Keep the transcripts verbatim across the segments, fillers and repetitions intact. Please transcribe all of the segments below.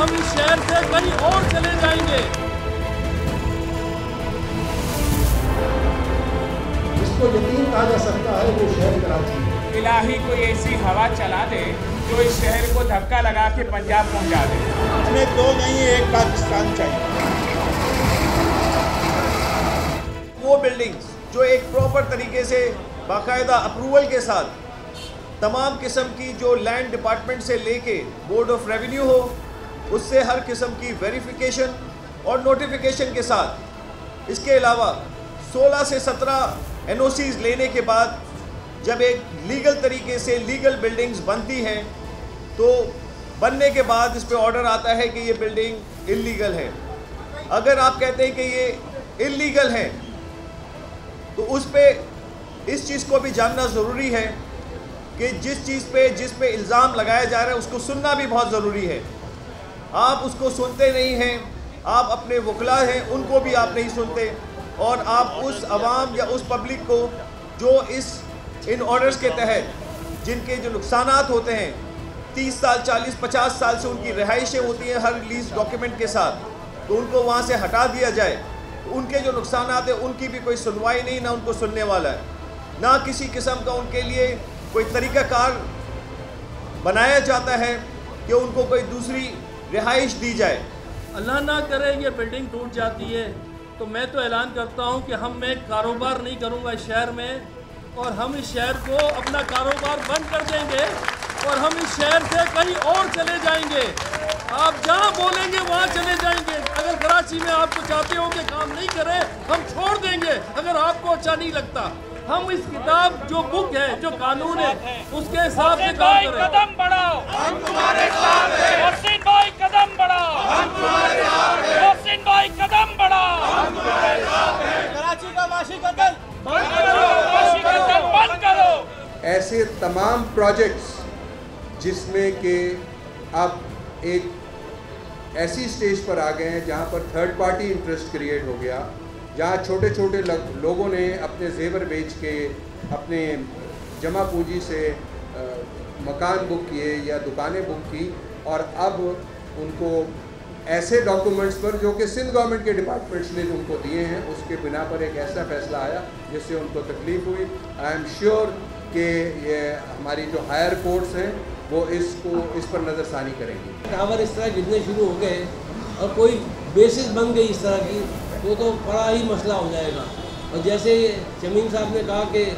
हम इस शहर से कहीं और चले जाएंगे। जिसको यकीन कहा जा सकता है वो शहर कराची है। इलाही कोई ऐसी हवा चला दे जो इस शहर को धक्का लगा के पंजाब पहुंचा दे। हमें दो नहीं एक पाकिस्तान चाहिए। वो बिल्डिंग्स जो एक प्रॉपर तरीके से बाकायदा अप्रूवल के साथ तमाम किस्म की जो लैंड डिपार्टमेंट से लेके बोर्ड ऑफ रेवेन्यू हो, उससे हर किस्म की वेरिफिकेशन और नोटिफिकेशन के साथ, इसके अलावा सोलह से सत्रह एन ओ सीज़ लेने के बाद जब एक लीगल तरीके से लीगल बिल्डिंग्स बनती हैं तो बनने के बाद इस पे ऑर्डर आता है कि ये बिल्डिंग इल्लीगल है। अगर आप कहते हैं कि ये इल्लीगल है तो उस पे इस चीज़ को भी जानना ज़रूरी है कि जिस चीज़ पे जिस पे इल्ज़ाम लगाया जा रहा है उसको सुनना भी बहुत ज़रूरी है। आप उसको सुनते नहीं हैं, आप अपने वकला हैं उनको भी आप नहीं सुनते, और आप उस अवाम या उस पब्लिक को जो इस इन ऑर्डर्स के तहत जिनके जो नुकसानात होते हैं, तीस साल चालीस पचास साल से उनकी रिहाइशें होती हैं हर रिलीज डॉक्यूमेंट के साथ, तो उनको वहाँ से हटा दिया जाए तो उनके जो नुकसानात हैं उनकी भी कोई सुनवाई नहीं, ना उनको सुनने वाला है, ना किसी किस्म का उनके लिए कोई तरीक़ाकार बनाया जाता है कि उनको कोई दूसरी रिहाइश दी जाए। अल्लाह ना करे ये बिल्डिंग टूट जाती है तो मैं तो ऐलान करता हूँ कि हम मैं कारोबार नहीं करूँगा इस शहर में, और हम इस शहर को अपना कारोबार बंद कर देंगे और हम इस शहर से कहीं और चले जाएंगे। आप जहाँ बोलेंगे वहाँ चले जाएंगे। अगर कराची में आपको चाहते हो कि काम नहीं करें, हम छोड़ देंगे अगर आपको अच्छा नहीं लगता। हम इस किताब जो बुक है, जो कानून है, उसके हिसाब से काम करें। कदम बढ़ाओ, हम तुम्हारे साथ हैं। मोहसिन भाई कदम बढ़ाओ, हम तुम्हारे साथ हैं। मोहसिन भाई कदम बढ़ाओ, हम तुम्हारे साथ हैं। कराची का माशी कत्ल बंद करो, माशी कत्ल बंद करो। ऐसे तमाम प्रोजेक्ट्स जिसमें कि अब एक ऐसी स्टेज पर आ गए हैं जहाँ पर थर्ड पार्टी इंटरेस्ट क्रिएट हो गया, जहाँ छोटे छोटे लोगों ने अपने जेवर बेच के अपने जमा पूंजी से आ, मकान बुक किए या दुकानें बुक की, और अब उनको ऐसे डॉक्यूमेंट्स पर जो कि सिंध गवर्नमेंट के डिपार्टमेंट्स ने उनको दिए हैं उसके बिना पर एक ऐसा फैसला आया जिससे उनको तकलीफ हुई। आई एम श्योर कि ये हमारी जो हायर कोर्ट्स हैं वो इसको इस पर नज़रसानी करेंगी। टावर इस तरह गिरने शुरू हो गए और कोई बेसिस बन गई इस तरह की तो तो बड़ा ही मसला हो जाएगा। और जैसे शमीम साहब ने कहा कि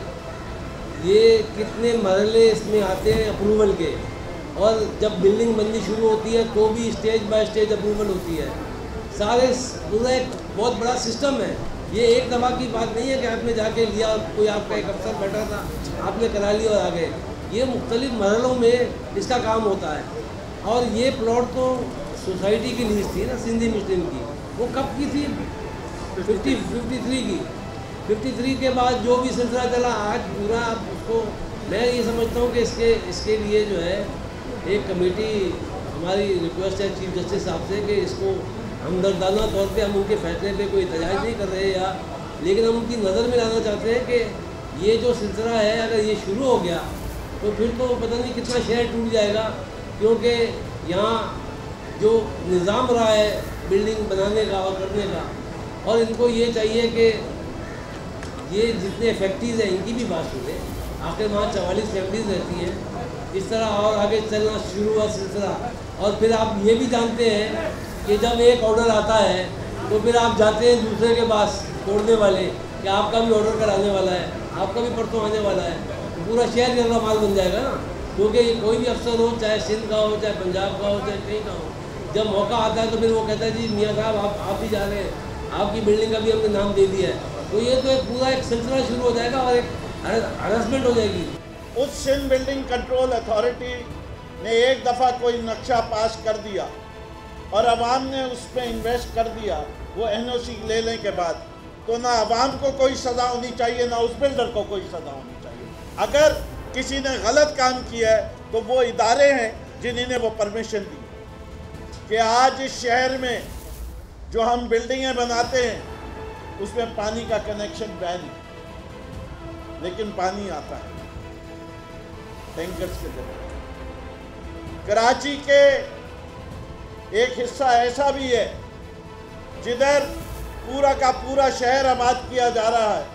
ये कितने मरहले इसमें आते हैं अप्रूवल के, और जब बिल्डिंग बननी शुरू होती है तो भी स्टेज बाय स्टेज अप्रूवल होती है। सारे पूरा एक बहुत बड़ा सिस्टम है। ये एक दफ़ा की बात नहीं है कि आपने जाके लिया, कोई आपका एक अफसर बैठा था आपने करा लिया और आ गए। ये मुख्तलिफ मरहलों में इसका काम होता है। और ये प्लॉट तो सोसाइटी की लीज थी ना, सिंधी मुस्लिम की, वो कब की थी? फिफ्टी फिफ्टी थ्री की। फिफ्टी थ्री के बाद जो भी सिलसिला चला आज पूरा, आप उसको मैं ये समझता हूँ कि इसके इसके लिए जो है एक कमेटी, हमारी रिक्वेस्ट है चीफ जस्टिस साहब से कि इसको हमदर्दाना तौर पे हम उनके फैसले पे कोई तजाइज़ नहीं कर रहे या, लेकिन हम उनकी नज़र में लाना चाहते हैं कि ये जो सिलसिला है अगर ये शुरू हो गया तो फिर तो पता नहीं कितना शहर टूट जाएगा, क्योंकि यहाँ जो निज़ाम रहा है बिल्डिंग बनाने का और करने का, और इनको ये चाहिए कि ये जितने फैक्ट्रीज़ हैं इनकी भी बात सुने। आखिर वहाँ चवालीस फैक्ट्रीज रहती हैं। इस तरह और आगे चलना शुरू हुआ सिलसिला, और फिर आप ये भी जानते हैं कि जब एक ऑर्डर आता है तो फिर आप जाते हैं दूसरे के पास तोड़ने वाले कि आपका भी ऑर्डर कराने वाला है, आपका भी परसों आने वाला है, तो पूरा शहर का माल बन जाएगा ना। क्योंकि कोई भी अफसर हो, चाहे सिंध का हो, चाहे पंजाब का हो, चाहे कहीं का हो, जब मौका आता है तो फिर वो कहता है जी मियाँ साहब आप आप भी जा रहे हैं, आपकी बिल्डिंग का भी हमने नाम दे दिया है। तो ये तो एक पूरा एक सिलसिला शुरू हो जाएगा और एक हरासमेंट हो जाएगी। उस सिंध बिल्डिंग कंट्रोल अथॉरिटी ने एक दफ़ा कोई नक्शा पास कर दिया और अवाम ने उस पर इन्वेस्ट कर दिया, वो एन ओ सी लेने के बाद, तो ना अवाम को कोई सज़ा होनी चाहिए ना उस बिल्डर को कोई सज़ा होनी चाहिए। अगर किसी ने गलत काम किया है तो वो इदारे हैं जिन्होंने वो परमिशन दी कि आज इस शहर में जो हम बिल्डिंगें बनाते हैं उसमें पानी का कनेक्शन बैन है, लेकिन पानी आता है टैंकर्स के जरिए। कराची के एक हिस्सा ऐसा भी है जिधर पूरा का पूरा शहर आबाद किया जा रहा है,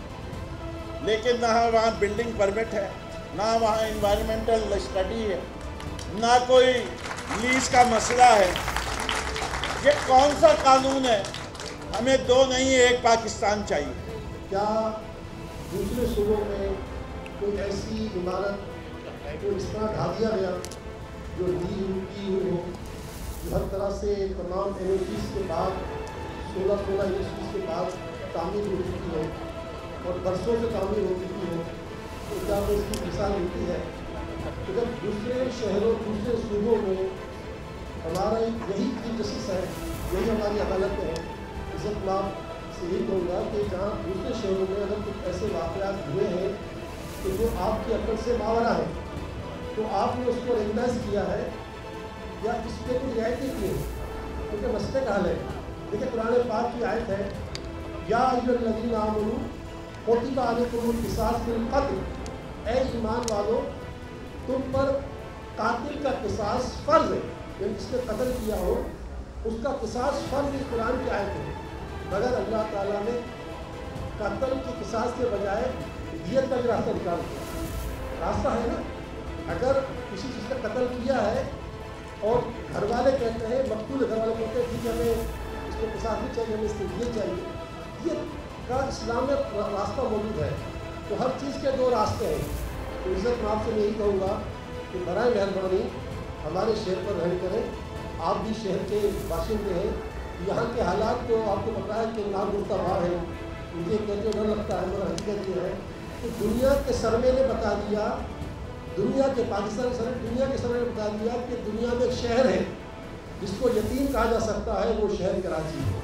लेकिन ना वहाँ बिल्डिंग परमिट है, ना वहाँ इन्वायरमेंटल स्टडी है, ना कोई लीज का मसला है। ये कौन सा कानून है? हमें दो नहीं एक पाकिस्तान चाहिए। क्या दूसरे सूबों में कोई ऐसी इमारत को इस तरह ढा दिया गया जो दी की हुई हो, जो हर तरह से तमाम एनर्जीज के बाद सोलह सोलह यूनिवर्सिटीज़ के बाद तामीर हो चुकी हो और बरसों से तामीर हो चुकी हो, तो क्या वो इसकी मिसाल मिलती है? तो जब दूसरे शहरों दूसरे सूबों में हमारा यही चीफ जस्टिस है, यही हमारी अदालत है, इज्जत माफ से यही कहूँगा कि जहाँ दूसरे शहरों में अगर कुछ ऐसे वाक़यात हुए हैं तो जो आपकी अकल से मावरा है, तो आपने उसको रिकग्नाइज किया है या इस पर कुछ रियायतें की हैं, क्योंकि मसले का हल है। देखिए कुरान पाक की आयत है, या अय्युहल्लज़ीना आमनू कुतिबा अलैकुमुल क़िसास फिल क़त्ल, ऐ ईमान वालों तुम पर कातिल का क़िसास फ़र्ज़ है, यानी जिसने कत्ल किया हो उसका क़िसास फ़र्ज़ इस कुरान की आयत है। मगर अल्लाह ताला ने कत्ल के क़िसास के बजाय दियत का भी रास्ता निकाल दिया। रास्ता है ना, अगर किसी चीज़ का कत्ल किया है और घर वाले कहते हैं, मकतूल घर वाले कहते हैं ठीक है हमें इसको क़िसास नहीं चाहिए, हमें इसको दियत चाहिए, दियत का इस्लाम में रास्ता मौजूद है। तो हर चीज़ के दो रास्ते हैं। तो इज़्ज़त माफ से मैं यही कहूँगा कि बराए मेहरबानी हमारे शहर पर रहम करें। आप भी शहर के बाशिंदे हैं, यहाँ के हालात तो आपको पता है कि नागुफ्तावार है, मुझे कहते डर लगता है, मगर हकीकत ये है कि दुनिया के सर्वे ने बता दिया, दुनिया के पाकिस्तान सर्वे दुनिया के सर्वे ने बता दिया कि दुनिया में एक शहर है जिसको यतीम कहा जा सकता है, वो शहर कराची है।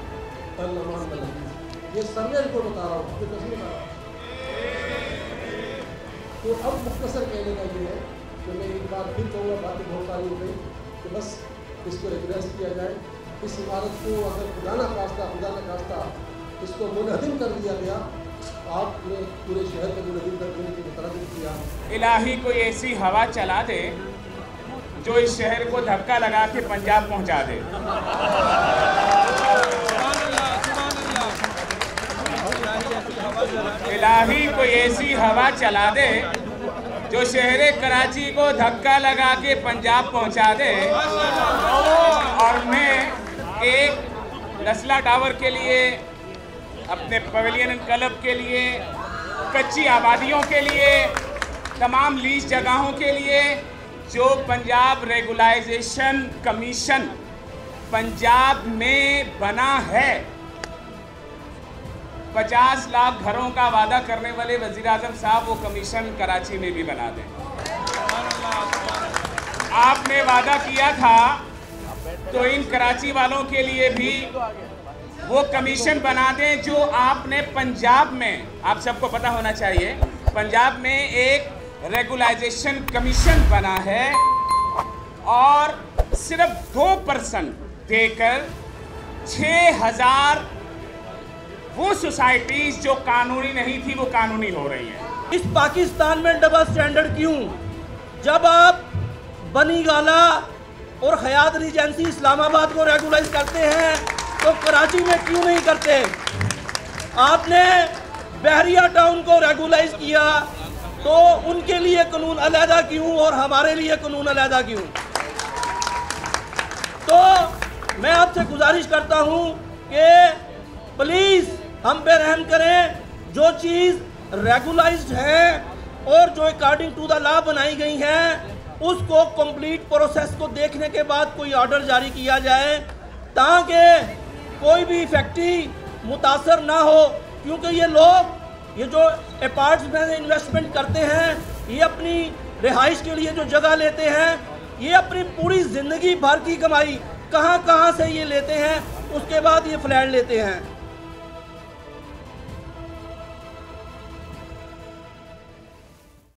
ये सर्वे को बता रहा हूँ, बता रहा हूँ। तो अब मुख्तसर कहने का ये है कि मैं एक बार फिर कहूँगा, बातें बहुत सारी हो गई, कि बस इसको रिकग्नाइज किया जाए। इस इमारत को अगर खुदा न खास्ता खुदा न खास्ता इसको मुनहदिम कर दिया गया, आपने पूरे शहर को मुनहदिम कर देने की तरह किया। इलाही कोई ऐसी हवा चला दे जो इस शहर को धक्का लगा के पंजाब पहुंचा दे। इलाही कोई ऐसी हवा चला दे जो शहर कराची को धक्का लगा के पंजाब पहुंचा दे। और मैं एक नस्ला टावर के लिए, अपने पवेलियन क्लब के लिए, कच्ची आबादियों के लिए, तमाम लीज जगहों के लिए जो पंजाब रेगुलाइजेशन कमीशन पंजाब में बना है, पचास लाख घरों का वादा करने वाले वज़ीर आज़म साहब वो कमीशन कराची में भी बना दें। आपने वादा किया था तो इन कराची वालों के लिए भी वो कमीशन बना दें जो आपने पंजाब में, आप सबको पता होना चाहिए, पंजाब में एक रेगुलाइजेशन कमीशन बना है और सिर्फ दो परसेंट देकर छः हजार वो सोसाइटीज जो कानूनी नहीं थी वो कानूनी हो रही हैं। इस पाकिस्तान में डबल स्टैंडर्ड क्यों? जब आप बनी गाला और हयात रीजेंसी इस्लामाबाद को रेगुलाइज करते हैं तो कराची में क्यों नहीं करते? आपने बहरिया टाउन को रेगुलाइज किया तो उनके लिए कानून अलहदा क्यों और हमारे लिए कानून अलहदा क्यों? तो मैं आपसे गुजारिश करता हूं कि प्लीज़ हम पे रहम करें। जो चीज़ रेगुलाइज्ड है और जो अकॉर्डिंग टू द लॉ बनाई गई है उसको कंप्लीट प्रोसेस को देखने के बाद कोई ऑर्डर जारी किया जाए ताकि कोई भी फैक्ट्री मुतासर ना हो। क्योंकि ये लोग ये जो अपार्ट्स में इन्वेस्टमेंट करते हैं, ये अपनी रिहाइश के लिए जो जगह लेते हैं, ये अपनी पूरी ज़िंदगी भर की कमाई कहाँ कहाँ से ये लेते हैं, उसके बाद ये फ्लैट लेते हैं।